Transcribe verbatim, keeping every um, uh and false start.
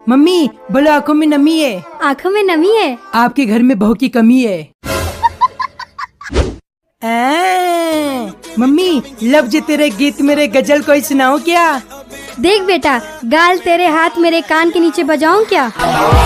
Mummy बोलो आँखों में नमी है। आँखों में नमी है? आपके घर में बहू की कमी है। आ, मम्मी लफ्ज तेरे गीत मेरे गजल कोई सुनाओ क्या? देख बेटा, गाल तेरे हाथ मेरे कान के नीचे बजाऊं क्या?